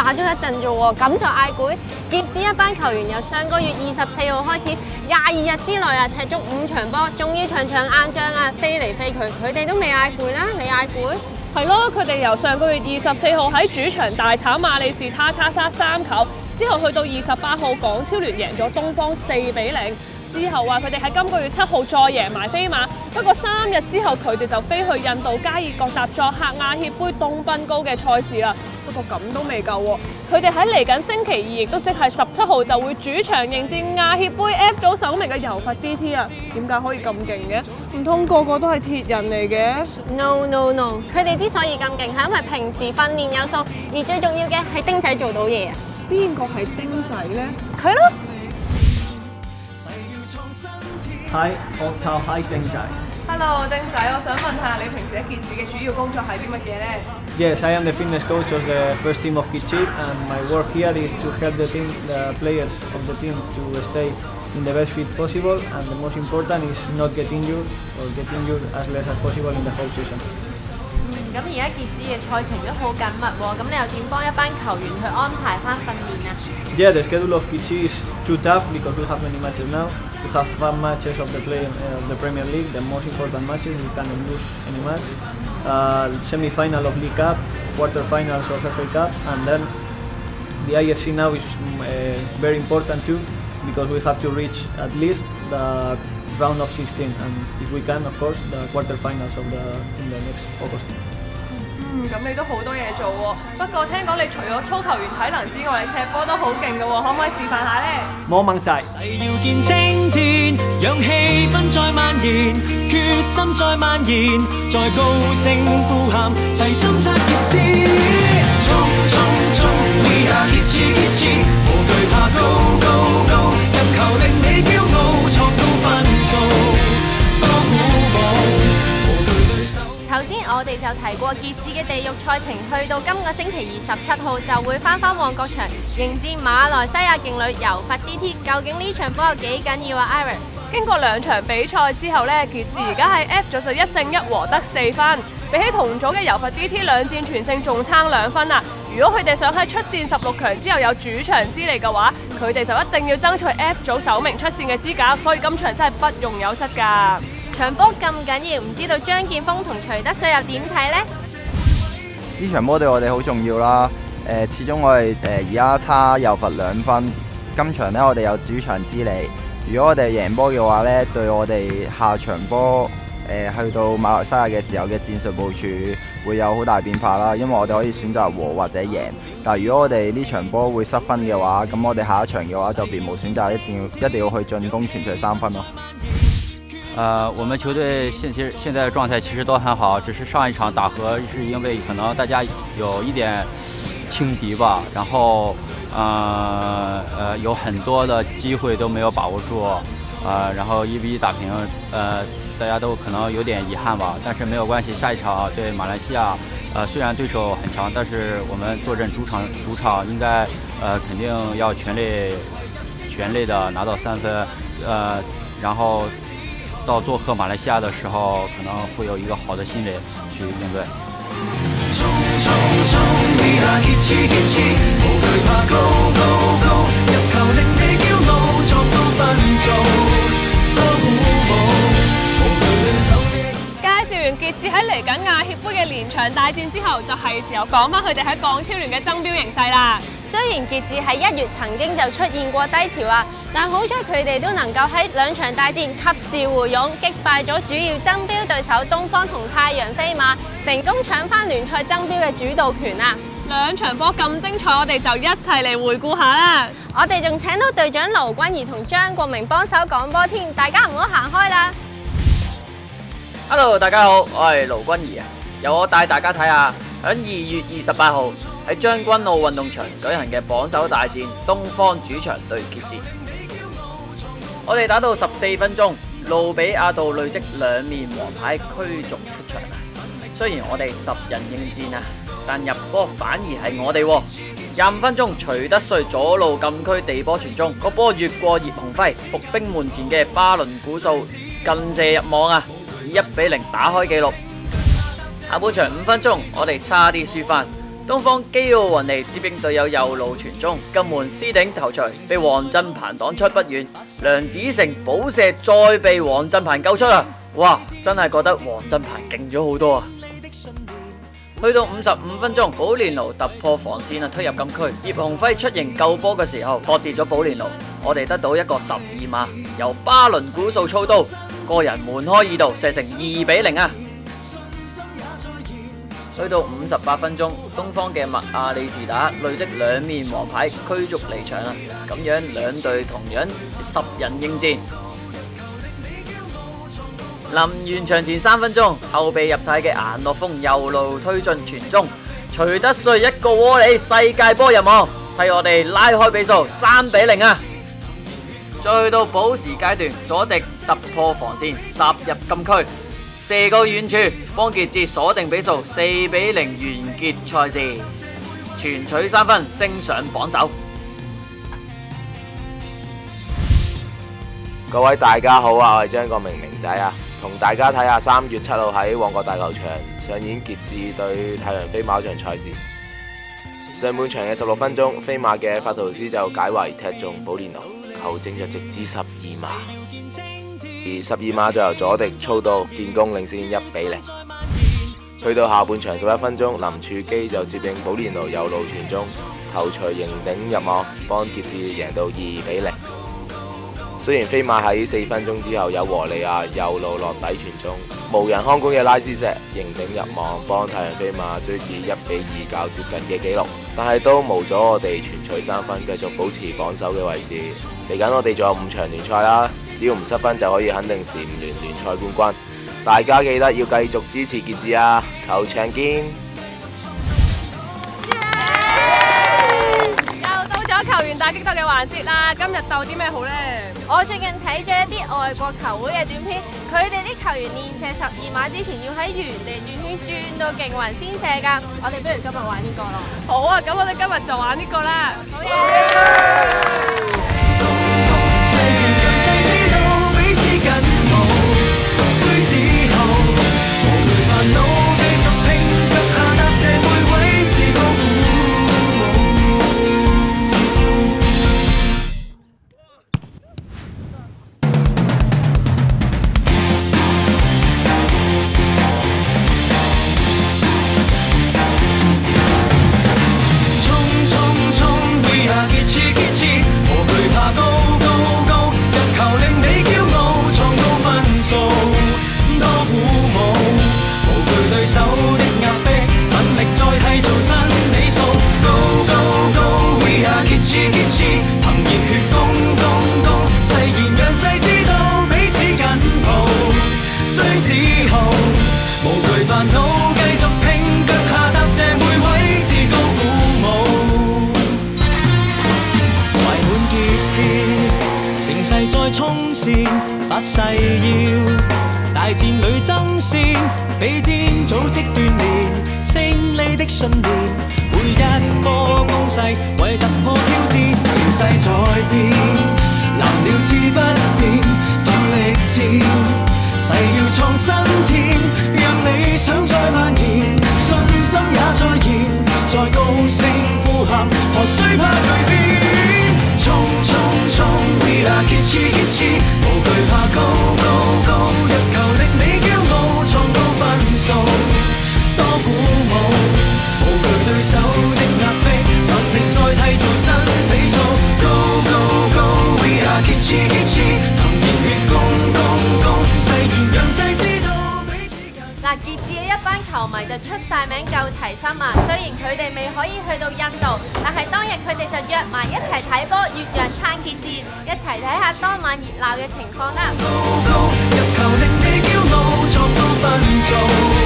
打咗一陣啫喎，咁就嗌攰。傑志一班球員由上個月24號開始，22日之內啊踢足5場波，仲要場場硬仗啊，飛嚟飛去，佢哋都未嗌攰啦，你嗌攰？ 係咯，佢哋由上個月24號喺主場大炒馬里士他卡沙3球，之後去到28號港超聯贏咗東方4-0。之後話佢哋喺今個月7號再贏埋飛馬，不過3日之後佢哋就飛去印度加爾各答作客亞協杯東賓高嘅賽事啦。不過咁都未夠喎，佢哋喺嚟緊星期2，亦都即係17號就會主場迎戰亞協杯 F 組首名嘅柔佛 GT 啊！點解可以咁勁嘅？唔通個個都係鐵人嚟嘅 ？No no no， 佢哋之所以咁勁係因為平時訓練有素，而最重要嘅係丁仔做到嘢啊！ 邊個係丁仔呢？ 佢咯。 Hi， 我就係丁仔。 Hello， 丁仔，我想問下你平時喺傑志嘅主要工作係啲乜嘢呢？ Yes, I am the fitness coach of the first team of Kitchi, and my work here is to help the players of the team to stay in the best fit possible, and the most important is not get injured or get injured as less as possible in the whole season. 咁而家傑志嘅賽程都好緊密喎，咁你又點幫一班球員去安排翻訓練啊 Yeah, the schedule of Kitchi is too tough because we have many matches now. We have 5 matches of the Premier League, the most important matches. We cannot lose any match. Semi-final of League Cup, quarter-finals of FA Cup, and then the IFC now is very important too because we have to reach at least the round of 16, and if we can, of course, the quarter-finals of in the next August. 咁你都好多嘢做喎。不過聽講你除咗操球員體能之外，你踢波都好勁㗎喎，可唔可以示範下呢？ 冇問題。 要見青天，讓氣氛再蔓延，決心再蔓延，再高聲呼喊，齊心拆傑志，衝衝衝 ，We are 傑志傑志，無懼怕高高高，入球令你驕傲，創高分數，多鼓舞。 頭先我哋就提過傑志嘅地獄賽程，去到今個星期27號就會翻旺角場迎戰馬來西亞勁旅柔佛 GT。究竟呢場波有幾緊要啊 ，Iris？ 經過2場比賽之後呢，傑志而家喺 F 組就1勝1和得4分，比起同組嘅柔佛 GT 2戰全勝仲差2分啊！如果佢哋想喺出線16強之後有主場之利嘅話，佢哋就一定要爭取 F 組首名出線嘅資格，所以今場真係不容有失㗎。 場波咁緊要，唔知道張建峰同徐德水又點睇呢？ 呢場波對我哋好重要啦。始終我哋而家差柔佛2分，今場呢，我哋有主場之利。如果我哋贏波嘅話呢，對我哋下場波去到馬來西亞嘅時候嘅戰術部署會有好大變化啦。因為我哋可以選擇和或者贏，但係如果我哋呢場波會失分嘅話，咁我哋下一場嘅話就別無選擇，一定要去進攻全取3分咯。 我们球队现在状态其实都很好，只是上一场打和是因为可能大家有一点轻敌吧，然后有很多的机会都没有把握住，然后1-1打平，大家都可能有点遗憾吧，但是没有关系，下一场对马来西亚，虽然对手很强，但是我们坐镇主场应该肯定要全力的拿到3分，然後到做客馬來西亞的時候，可能會有一個好的心理去應對。 介紹完傑志喺嚟緊亞協杯嘅連場大戰之後，就係時候講翻佢哋喺港超聯嘅爭標形勢啦。 雖然傑志喺1月曾經就出現過低潮啊，但好彩佢哋都能夠喺2場大戰及時回勇，擊敗咗主要爭標對手東方同太陽飛馬，成功搶翻聯賽爭標嘅主導權啊！2場波咁精彩，我哋就一齊嚟回顧下啦。我哋仲請到隊長盧君怡同張國明幫手講波添，大家唔好行開啦。 Hello， 大家好，我係盧君怡啊，由我帶大家睇下喺2月28號喺將軍澳運動場舉行嘅榜首大戰，東方主場對傑志。我哋打到14分鐘，路比亞道累積2面黃牌驅逐出場啊！雖然我哋10人應戰啊，但入波反而係我哋喎。25分鐘，徐德瑞左路禁區地波傳中，個波越過葉鴻輝，伏兵門前嘅巴倫古素近射入網啊，以1-0打開紀錄。下半場5分鐘，我哋差啲輸翻， 東方基奧雲尼接應隊友右路傳中，金門斯頂頭槌被黃振鵬擋出不遠，梁子成補射再被黃振鵬救出啊！哇，真係覺得黃振鵬勁咗好多啊！去到55分鐘，保連奴突破防線推入禁區，葉鴻輝出迎救波嘅時候撲跌咗保連奴，我哋得到一個12碼，由巴倫古素操刀，個人門開二度射成2-0啊！去到58分鐘，東方嘅麥亞里士打累積2面黃牌驅逐離場啦，咁樣兩隊同樣10人應戰。臨完場前3分鐘，後備入替嘅顏樂峰右路推進傳中，徐德瑞一個窩里世界波入網，替我哋拉開比數3-0啊！再去到補時階段，佐迪突破防線殺入禁區，射個遠處，幫傑志鎖定比數4-0完結賽事，全取3分升上榜首。 各位大家好啊，我係張國明明仔啊，同大家睇下3月7號喺旺角大球場上演傑志對太陽飛馬場賽事。上半場嘅16分鐘，飛馬嘅法圖斯就解圍踢中保連奴，球證就直指12碼，而12碼就由佐迪操刀建功，領先1-0。去到下半場11分鐘，林柱基就接應保連奴右路傳中，頭槌迎頂入網，幫傑志贏到2-0。雖然飛馬喺4分鐘之後有和利亞右路落底傳中，無人看管嘅拉斯石迎頂入網，幫太陽飛馬追至1-2較接近嘅紀錄，但係都無阻我哋全取3分，繼續保持榜首嘅位置。嚟緊我哋仲有5場聯賽啦，只要唔失分就可以肯定是5聯聯賽冠軍。大家記得要繼續支持傑志啊！球場見！ 球員大激鬥嘅環節啦，今日鬥啲咩好呢？ 我最近睇咗一啲外國球會嘅短片，佢哋啲球員練射12碼之前要喺原地轉圈轉到勁暈先射㗎。我哋不如今日玩呢個咯。 好啊，咁我哋今日就玩呢個啦。好嘢！ 發誓要大戰裏爭先，比戰組織鍛鍊勝利的信念，每一波攻勢為突破挑戰，形勢在變，難料志不變，奮力戰，誓要創新天，讓理想再蔓延，信心也再現，在高聲呼喊，何須怕巨變？衝衝衝 ，We are 傑志傑志，無懼怕高高高，入球令你驕傲，創高分數，多鼓舞，無懼對手的壓迫，奮力再締造新比數，高高高 ，We are 傑志傑志，憑熱血攻攻攻，誓言讓世知道彼此近。 嗱，傑志嘅一班球迷就出晒名夠齊心啊！雖然佢哋未可以去到印度，但係當日佢哋就約埋一齊睇波，越洋撐傑志，一齊睇下當晚熱鬧嘅情況啦！ 高高入球令你驕傲，創高分數。